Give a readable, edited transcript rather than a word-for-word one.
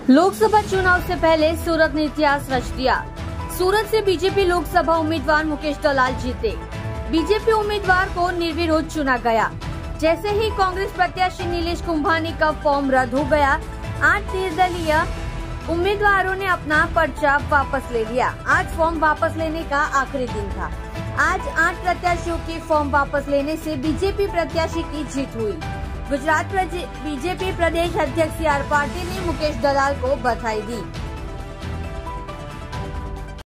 लोकसभा चुनाव से पहले सूरत ने इतिहास रच दिया। सूरत से बीजेपी लोकसभा उम्मीदवार मुकेश दलाल जीते। बीजेपी उम्मीदवार को निर्विरोध चुना गया। जैसे ही कांग्रेस प्रत्याशी नीलेश कुंभानी का फॉर्म रद्द हो गया, 8 निर्दलीय उम्मीदवारों ने अपना पर्चा वापस ले लिया। आज फॉर्म वापस लेने का आखिरी दिन था। आज 8 प्रत्याशियों के फॉर्म वापस लेने से बीजेपी प्रत्याशी की जीत हुई। गुजरात बीजेपी प्रदेश अध्यक्ष CR पाटिल ने मुकेश दलाल को बधाई दी।